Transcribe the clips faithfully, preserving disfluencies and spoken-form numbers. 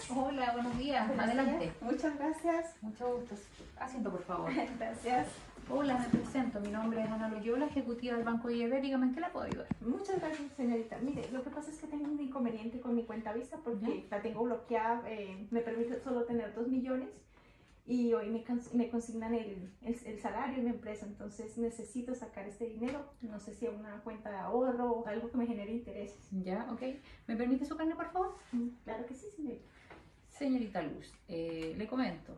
Hola, buenos días. Buenos Adelante. días. Muchas gracias. Mucho gusto. Asiento, por favor. Gracias. Hola, me presento. Mi nombre es Ana Loyola, ejecutiva del Banco I E B. Dígame en qué la puedo ayudar. Muchas gracias, señorita. Mire, lo que pasa es que tengo un inconveniente con mi cuenta Visa porque la tengo bloqueada. Eh, me permite solo tener dos millones y hoy me, me consignan el, el, el salario en mi empresa. Entonces necesito sacar este dinero. No sé si a una cuenta de ahorro o algo que me genere intereses. Ya, ok. ¿Me permite su carne, por favor? Mm, Claro que sí, señorita. Señorita Luz, eh, le comento.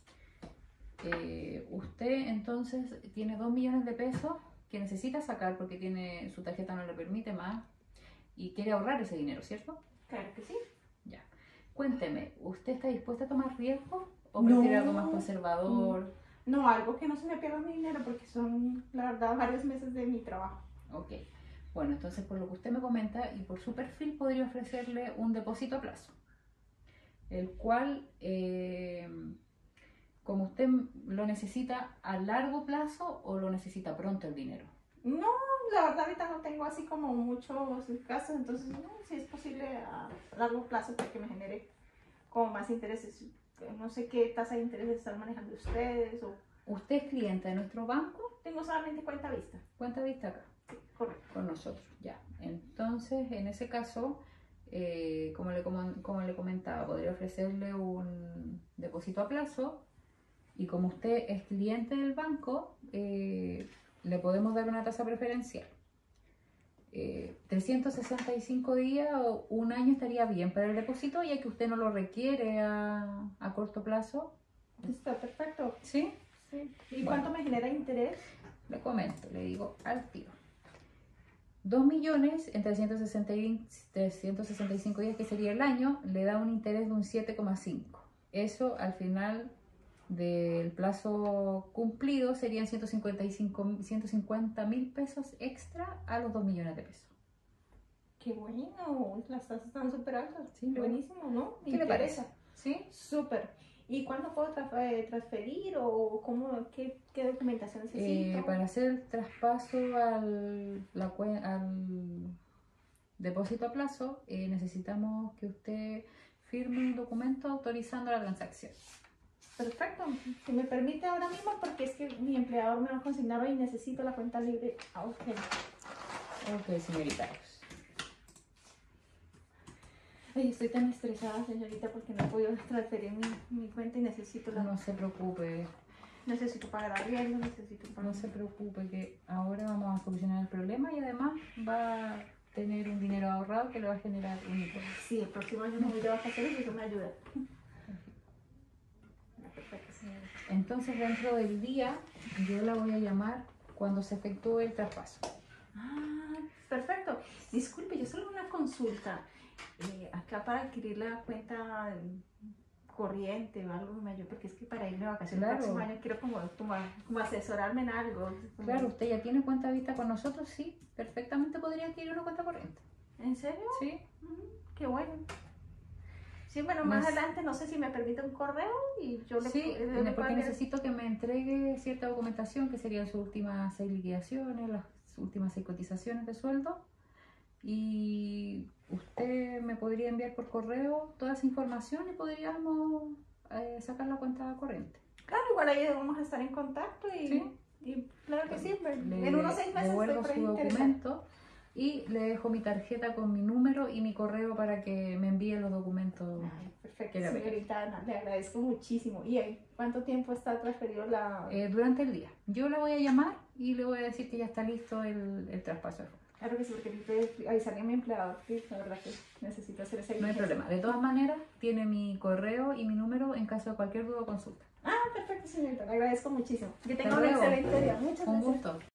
Eh, usted entonces tiene dos millones de pesos que necesita sacar porque tiene, su tarjeta no le permite más y quiere ahorrar ese dinero, ¿cierto? Claro que sí. Ya. Cuénteme, ¿usted está dispuesta a tomar riesgo o prefiere No. algo más conservador? No, algo que no se me pierda mi dinero porque son, la verdad, varios meses de mi trabajo. Ok. Bueno, entonces por lo que usted me comenta y por su perfil podría ofrecerle un depósito a plazo, el cual, eh, como usted lo necesita a largo plazo o lo necesita pronto el dinero. No, la verdad ahorita no tengo así como muchos casos, entonces no, si es posible a largo plazo para que me genere como más intereses. No sé qué tasa de interés están manejando ustedes o ¿Usted es cliente de nuestro banco? tengo solamente cuenta vista. Cuenta vista acá, Sí, correcto. con nosotros, ya. Entonces, en ese caso, eh, como, le, como, como le comentaba, podría ofrecerle un depósito a plazo y como usted es cliente del banco, eh, le podemos dar una tasa preferencial. Eh, trescientos sesenta y cinco días o un año estaría bien para el depósito, ya que usted no lo requiere a, a corto plazo. Está perfecto. ¿Sí? Sí. ¿Y Bueno. cuánto me genera interés? Le comento, le digo al tiro. dos millones en trescientos sesenta y cinco días, que sería el año, le da un interés de un siete coma cinco. Eso al final del plazo cumplido serían ciento cincuenta mil pesos extra a los dos millones de pesos. Qué bueno, las tasas están súper altas. Sí, ¿no? Buenísimo, ¿no? ¿Qué le parece? ¿Sí? Súper. ¿Y cuándo puedo tra eh, transferir o cómo, qué, qué documentación necesito? Eh, para hacer el traspaso al, la, al depósito a plazo, eh, necesitamos que usted firme un documento autorizando la transacción. Perfecto. Si me permite ahora mismo, porque es que mi empleador me va a consignar hoy y necesito la cuenta libre. Ah, ok. Ok, señorita. Ay, estoy tan estresada, señorita, porque no he podido transferir mi, mi cuenta y necesito la... No se preocupe, Necesito pagar arriendo, necesito pagar... no se preocupe que ahora vamos a solucionar el problema y además va a tener un dinero ahorrado que le va a generar un ingreso. Sí, el próximo año me voy de vacaciones y eso me ayuda. Perfecto, señorita. Entonces dentro del día yo la voy a llamar cuando se efectúe el traspaso. Ah, perfecto. Disculpe, yo solo una consulta. Eh, acá para adquirir la cuenta corriente o algo que me ayude, porque es que para irme de vacaciones Claro. el próximo año quiero como, como, como asesorarme en algo. Como... Claro, usted ya tiene cuenta vista con nosotros, sí, perfectamente podría adquirir una cuenta corriente. ¿En serio? Sí. Mm, qué bueno. Sí, bueno, No más es- adelante no sé si me permite un correo y yo le Sí, le- le porque puedo enviar- necesito que me entregue cierta documentación que serían sus últimas seis liquidaciones, las últimas seis cotizaciones de sueldo. Y usted me podría enviar por correo toda esa información y podríamos eh, sacar la cuenta corriente. Claro, igual ahí vamos a estar en contacto y, Sí. y claro que sí, Le en unos seis meses estoy devuelvo por ahí su interesada. documento y le dejo mi tarjeta con mi número y mi correo para que me envíe los documentos. Ay, perfecto, Que le requiere. señorita Ana, le agradezco muchísimo. ¿Y ahí cuánto tiempo está transferido la...? Eh, durante el día. Yo la voy a llamar y le voy a decir que ya está listo el, el traspaso. Claro que sí, porque necesito avisarle a mi empleador que la verdad que necesito hacer ese No hay problema. De todas maneras, tiene mi correo y mi número en caso de cualquier duda o consulta. Ah, perfecto, señorita, le agradezco muchísimo. Que tenga Hasta un luego. excelente día. Muchas Un gracias. gusto.